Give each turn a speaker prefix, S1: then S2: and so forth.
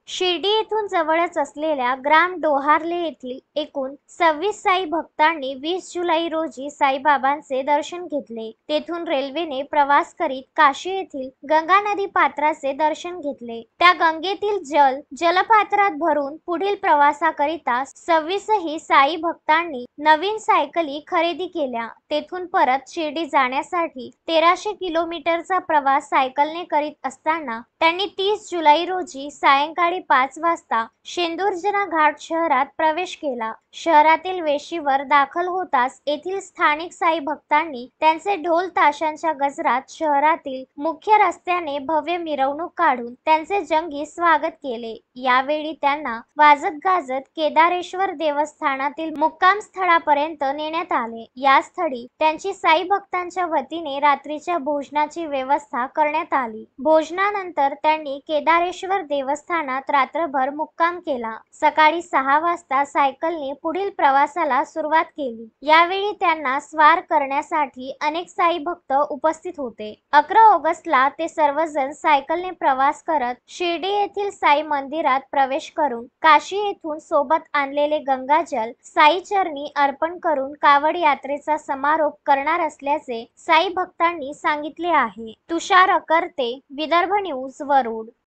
S1: शिर्डी येथून जवळच असलेल्या ग्राम डोहार्ले येथील एकूण 26 साई भक्तांनी 20 जुलै रोजी साईबाबांचे दर्शन घेतले। तेथून रेल्वेने प्रवास करीत काशी येथील गंगा नदी पात्राचे दर्शन घेतले। त्या गंगेतील जलपात्रात भरून पुढील प्रवासाकरिता 26ही साई भक्तांनी नवीन सायकली खरेदी केल्या। तेथून परत शिर्डी जाण्यासाठी 1300 किलोमीटरचा प्रवास सायकलने करीत असताना त्यांनी 30 जुलै रोजी सायंकाळी 5 वाजता शेंदुर्जना घाट शहरात प्रवेश केला। शहरातील वेशीवर दाखल होताच येथील स्थानिक साई भक्तांनी त्यांचे ढोल ताशांच्या गजरात शहरातील मुख्य रस्त्याने भव्य मिरवणूक काढून त्यांचे जंगी स्वागत केले। यावेळी त्यांना वाजत गाजत केदारेश्वर देवस्थानातील मुक्काम स्थळापर्यंत नेण्यात आले। या स्थळी त्यांची साई भक्तांच्या वतीने रात्रीच्या भोजनाची व्यवस्था करण्यात आली। भोजनानंतर त्यांनी केदारेश्वर देवस्थानात रात्रभर मुक्काम केला। सकाळी 6 वाजता सायकलने पुढील प्रवासाला सुरुवात केली। यावेळी त्यांना स्वार करण्यासाठी अनेक साई भक्त उपस्थित होते। 11 ऑगस्टला ते सर्वजण सायकलने प्रवास करत शिर्डी येथील साई मंदिरात प्रवेश करून काशी येथून सोबत आणलेले गंगाजल साई चरणी अर्पण करून कावड यात्रेचा समारोप करणार असल्याचे साई भक्तांनी सांगितले आहे। तुषार अकर्ते, विदर्भ न्यूज, वरुड।